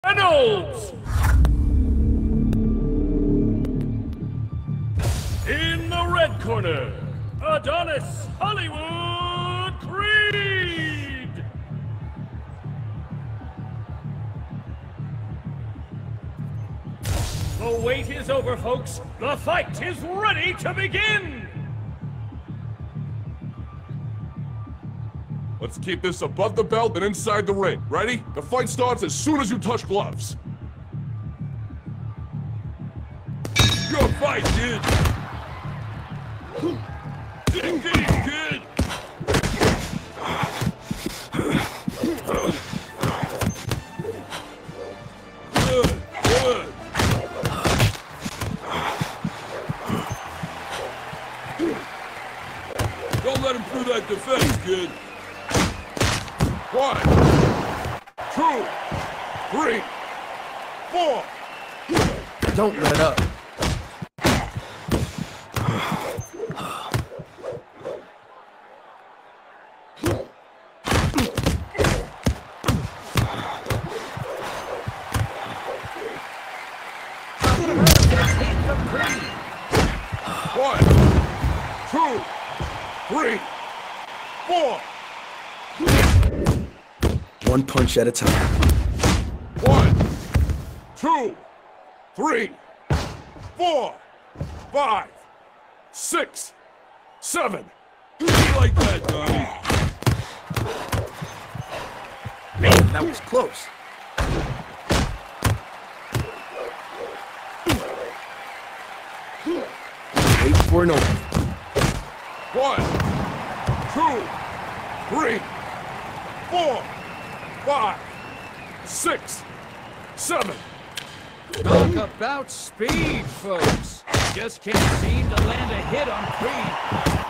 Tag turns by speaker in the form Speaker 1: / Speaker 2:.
Speaker 1: Reynolds! In the red corner, Adonis Hollywood Creed! The wait is over, folks. The fight is ready to begin!
Speaker 2: Let's keep this above the belt and inside the ring. Ready? The fight starts as soon as you touch gloves. Your fight, kid! Dig deep, kid! Good, good. Don't let him through that defense, kid. 1, 2, 3, 4.
Speaker 3: Don't let up.
Speaker 2: One, 2, 3, 4.
Speaker 3: One punch at a time.
Speaker 2: 1, 2, 3, 4, 5, 6, 7. You like that, Donnie?
Speaker 3: Man, that was close. Wait for an opening.
Speaker 2: 1, 2, 3, 4, 5, 6, 7.
Speaker 4: Talk about speed, folks. Just can't seem to land a hit on Creed.